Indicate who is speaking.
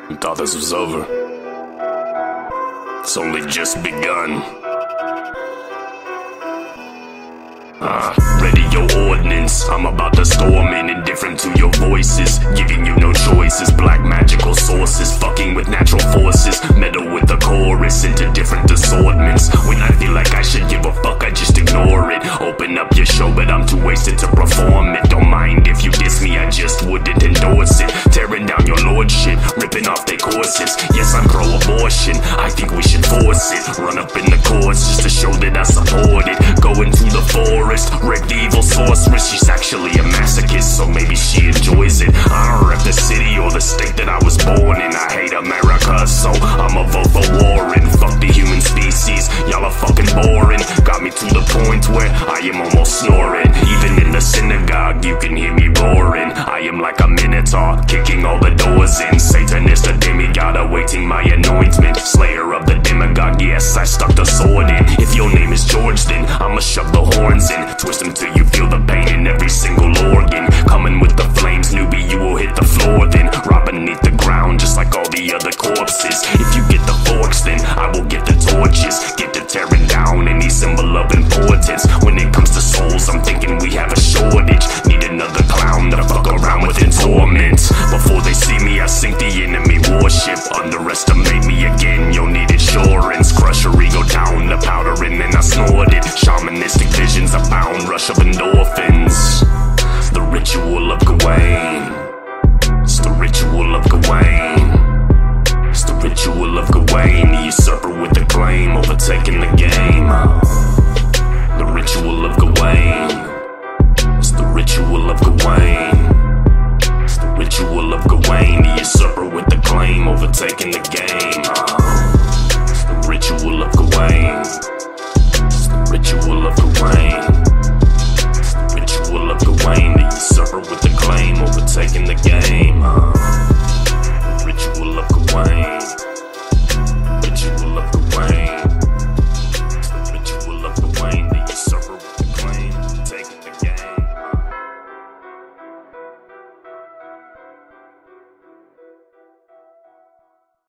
Speaker 1: You thought this was over. It's only just begun. Ready your ordnance, I'm about to storm in, indifferent to your voices, giving you no choices. Black magical sources, fucking with natural forces, meddle with the chorus into different assortments. When I feel like I should give a fuck, I just ignore it. Open up your show, but I'm too wasted to perform it. Don't mind if you diss me, I just wouldn't endorse it. Tearing down your lordship, ripping off their courses. Yes, I'm pro-abortion, I think we should force it. Run up in the courts just to show that I support it. Go into the forest, wreck the evil sorceress. She's actually a masochist, so maybe she enjoys it. I don't rep the city or the state that I was born in. I hate America, so I'ma vote for Warren. Fuck the human species, y'all are fucking boring. Got me to the point where I am almost snoring. Even in the synagogue, you can hear me roaring. I am like a minotaur, kicking all the doors in. Satan is the demigod, awaiting my anointment. Slayer of the demagogue, yes, I stuck the sword in. If your name is George, then I'ma shove the horns in. Twist them till you feel the pain in every single organ. Coming with the flames, newbie, you will hit the floor then. Rob beneath the ground, just like all the other corpses. If you get the forks, then I will get the torches. Get to tearing down any symbol of importance. When it comes to souls, I'm thinking we have a shortage. Need another clown to fuck around with in torment. Before they see me, I sink the enemy warship. Underestimate me again, you'll need insurance. Crush your ego down to powder and then I snort it. Shamanistic visions abound, rush of endorphins. The ritual of Gawain. It's the ritual of Gawain. It's the ritual of Gawain. The usurper with the claim, overtaking the game. The ritual of Gawain. It's the ritual of Gawain. It's the ritual of Gawain. The usurper with the claim, overtaking the game.